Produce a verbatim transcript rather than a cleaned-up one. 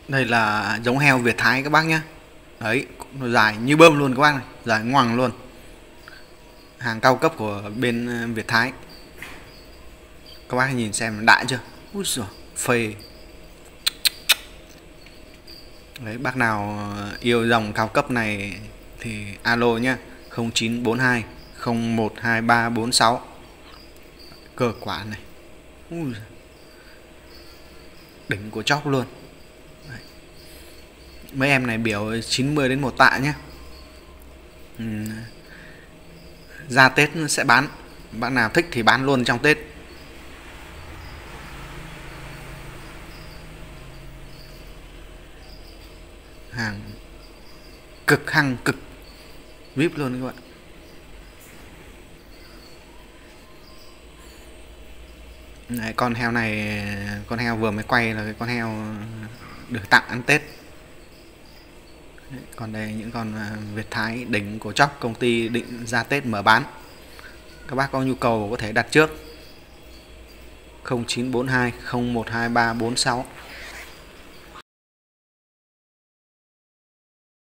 Đây là giống heo Việt Thái các bác nhé. Đấy, nó dài như bơm luôn các bác này, dài ngoằng luôn. Hàng cao cấp của bên Việt Thái. Các bác nhìn xem đã chưa? Úi giời, phê. Đấy, bác nào yêu dòng cao cấp này thì alo nhé, không chín bốn hai không một hai ba bốn sáu. Cơ quả này. Ui, đỉnh của chóc luôn. Đấy. Mấy em này biểu chín mươi đến một tạ nhé. Ừ. Ra Tết sẽ bán. Bác nào thích thì bán luôn trong Tết. Hàng cực hăng, cực vê i pê luôn các bạn. Đấy, con heo này, con heo vừa mới quay là cái con heo được tặng ăn Tết. Đấy, còn đây những con Việt Thái đỉnh của chóc, công ty định ra Tết mở bán. Các bác có nhu cầu có thể đặt trước không chín bốn hai không một hai ba bốn sáu.